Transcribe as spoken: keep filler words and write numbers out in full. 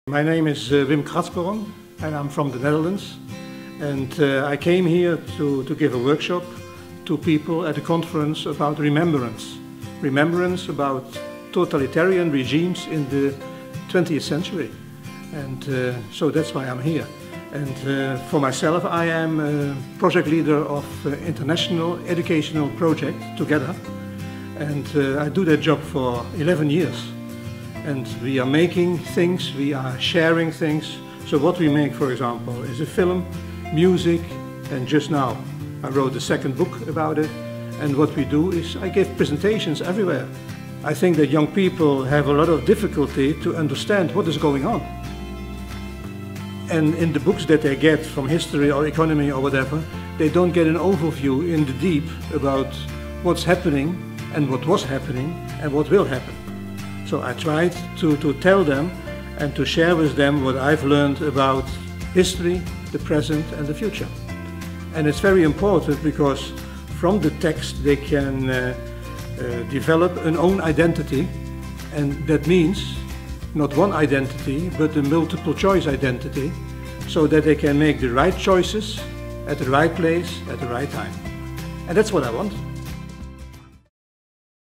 My name is uh, Wim Kratzboron and I'm from the Netherlands, and uh, I came here to, to give a workshop to people at a conference about remembrance. Remembrance about totalitarian regimes in the twentieth century. And uh, so that's why I'm here. And uh, for myself, I am a project leader of uh, international educational project Together. And uh, I do that job for eleven years. And we are making things, we are sharing things. So what we make, for example, is a film, music, and just now I wrote a second book about it. And what we do is I give presentations everywhere. I think that young people have a lot of difficulty to understand what is going on. And in the books that they get from history or economy or whatever, they don't get an overview in the deep about what's happening and what was happening and what will happen. So I tried to, to tell them and to share with them what I've learned about history, the present and the future. And it's very important because from the text they can uh, uh, develop an own identity, and that means not one identity but a multiple choice identity, so that they can make the right choices at the right place at the right time. And that's what I want.